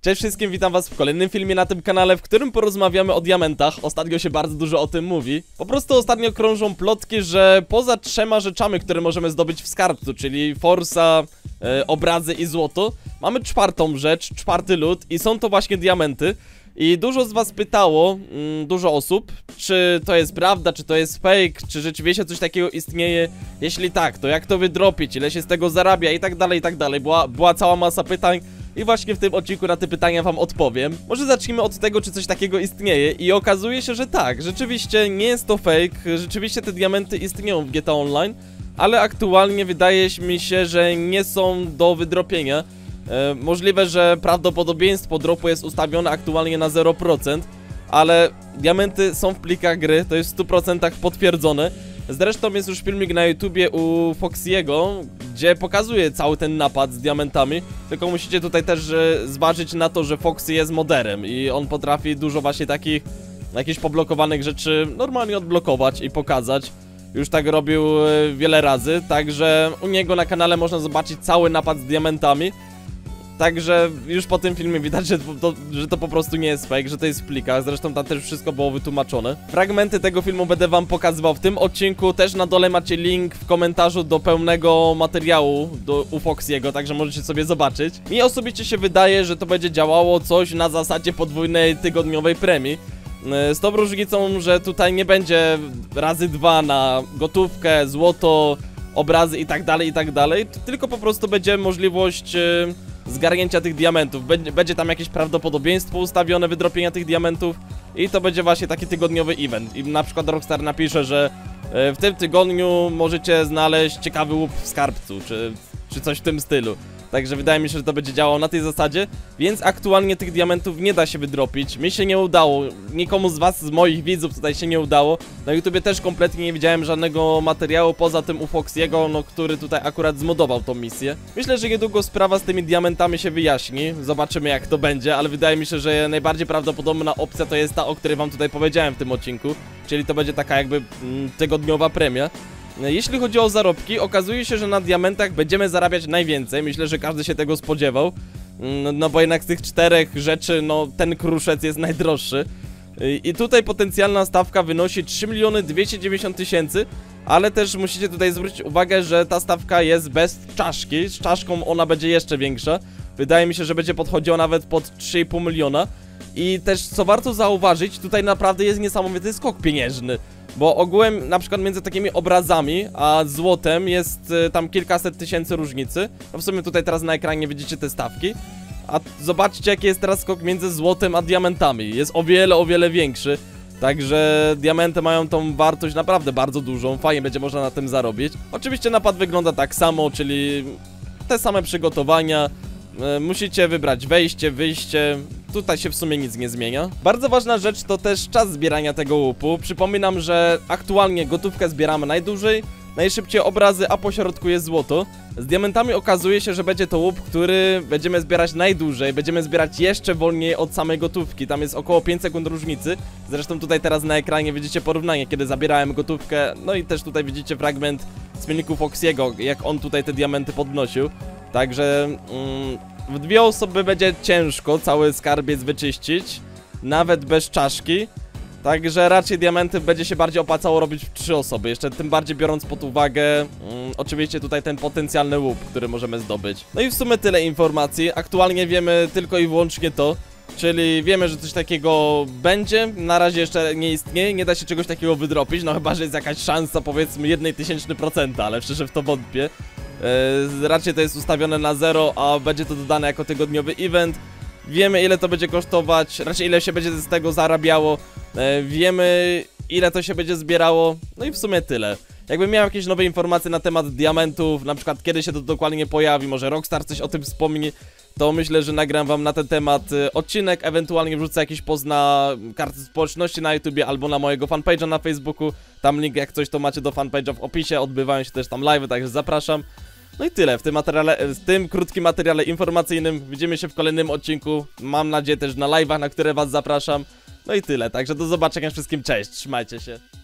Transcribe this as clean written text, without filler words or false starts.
Cześć wszystkim, witam was w kolejnym filmie na tym kanale, w którym porozmawiamy o diamentach. Ostatnio się bardzo dużo o tym mówi. Po prostu ostatnio krążą plotki, że poza 3 rzeczami, które możemy zdobyć w skarbcu, czyli forsa, obrazy i złoto, mamy 4. rzecz, 4. lód i są to właśnie diamenty. I dużo z was pytało, dużo osób, czy to jest prawda, czy to jest fake, czy rzeczywiście coś takiego istnieje. Jeśli tak, to jak to wydropić, ile się z tego zarabia i tak dalej, i tak dalej. Była cała masa pytań. I właśnie w tym odcinku na te pytania wam odpowiem. Może zacznijmy od tego, czy coś takiego istnieje. I okazuje się, że tak, rzeczywiście nie jest to fake. Rzeczywiście te diamenty istnieją w GTA Online, ale aktualnie wydaje mi się, że nie są do wydropienia. Możliwe, że prawdopodobieństwo dropu jest ustawione aktualnie na 0%, ale diamenty są w plikach gry, to jest w 100% potwierdzone. Zresztą jest już filmik na YouTubie u Foxy'ego, gdzie pokazuje cały ten napad z diamentami. Tylko musicie tutaj też zważyć na to, że Foxy jest moderem i on potrafi dużo właśnie takich jakichś poblokowanych rzeczy normalnie odblokować i pokazać. Już tak robił wiele razy, także u niego na kanale można zobaczyć cały napad z diamentami. Także już po tym filmie widać, że to po prostu nie jest fake, że to jest w plikach. Zresztą tam też wszystko było wytłumaczone. Fragmenty tego filmu będę wam pokazywał w tym odcinku. Też na dole macie link w komentarzu do pełnego materiału u Foxy'ego, także możecie sobie zobaczyć. Mi osobiście się wydaje, że to będzie działało coś na zasadzie podwójnej tygodniowej premii. Z tą różnicą, że tutaj nie będzie razy 2 na gotówkę, złoto, obrazy i tak dalej, tylko po prostu będzie możliwość zgarnięcia tych diamentów. Będzie tam jakieś prawdopodobieństwo ustawione wydropienia tych diamentów i to będzie właśnie taki tygodniowy event. I na przykład Rockstar napisze, że w tym tygodniu możecie znaleźć ciekawy łup w skarbcu, czy coś w tym stylu. Także wydaje mi się, że to będzie działało na tej zasadzie, więc aktualnie tych diamentów nie da się wydropić. Mi się nie udało, nikomu z was, z moich widzów tutaj się nie udało. Na YouTubie też kompletnie nie widziałem żadnego materiału poza tym u Foxy'ego, no, który tutaj akurat zmodował tą misję. Myślę, że niedługo sprawa z tymi diamentami się wyjaśni, zobaczymy jak to będzie, ale wydaje mi się, że najbardziej prawdopodobna opcja to jest ta, o której wam tutaj powiedziałem w tym odcinku, czyli to będzie taka jakby tygodniowa premia. Jeśli chodzi o zarobki, okazuje się, że na diamentach będziemy zarabiać najwięcej. Myślę, że każdy się tego spodziewał. No bo jednak z tych 4 rzeczy, no ten kruszec jest najdroższy. I tutaj potencjalna stawka wynosi 3 290 000, ale też musicie tutaj zwrócić uwagę, że ta stawka jest bez czaszki. Z czaszką ona będzie jeszcze większa. Wydaje mi się, że będzie podchodziła nawet pod 3,5 miliona. I też co warto zauważyć, tutaj naprawdę jest niesamowity skok pieniężny. Bo ogółem na przykład między takimi obrazami a złotem jest tam kilkaset tysięcy różnicy. No w sumie tutaj teraz na ekranie widzicie te stawki. A zobaczcie jaki jest teraz skok między złotem a diamentami. Jest o wiele większy. Także diamenty mają tą wartość naprawdę bardzo dużą. Fajnie będzie można na tym zarobić. Oczywiście napad wygląda tak samo, czyli te same przygotowania. Musicie wybrać wejście, wyjście. Tutaj się w sumie nic nie zmienia. Bardzo ważna rzecz to też czas zbierania tego łupu. Przypominam, że aktualnie gotówkę zbieramy najdłużej, najszybciej obrazy, a po środku jest złoto. Z diamentami okazuje się, że będzie to łup, który będziemy zbierać najdłużej. Będziemy zbierać jeszcze wolniej od samej gotówki. Tam jest około 5 sekund różnicy. Zresztą tutaj teraz na ekranie widzicie porównanie, kiedy zabierałem gotówkę. No i też tutaj widzicie fragment z filmiku Foxy'ego, jak on tutaj te diamenty podnosił. Także w 2 osoby będzie ciężko cały skarbiec wyczyścić, nawet bez czaszki. Także raczej diamenty będzie się bardziej opłacało robić w 3 osoby. Jeszcze tym bardziej biorąc pod uwagę oczywiście tutaj ten potencjalny łup, który możemy zdobyć. No i w sumie tyle informacji. Aktualnie wiemy tylko i wyłącznie to. Czyli wiemy, że coś takiego będzie. Na razie jeszcze nie istnieje, nie da się czegoś takiego wydropić. No chyba, że jest jakaś szansa powiedzmy 0,01%, ale szczerze w to wątpię. Raczej to jest ustawione na 0, a będzie to dodane jako tygodniowy event. Wiemy ile to będzie kosztować, raczej ile się będzie z tego zarabiało. Wiemy ile to się będzie zbierało. No i w sumie tyle. Jakbym miał jakieś nowe informacje na temat diamentów, na przykład kiedy się to dokładnie pojawi, może Rockstar coś o tym wspomni, to myślę, że nagram wam na ten temat odcinek, ewentualnie wrzucę jakiś post na karty społeczności na YouTubie albo na mojego fanpage'a na Facebooku. Tam link jak coś to macie do fanpage'a w opisie, odbywają się też tam live'y, także zapraszam. No i tyle, w tym krótkim materiale informacyjnym widzimy się w kolejnym odcinku. Mam nadzieję też na live'ach, na które was zapraszam. No i tyle, także do zobaczenia wszystkim, cześć, trzymajcie się.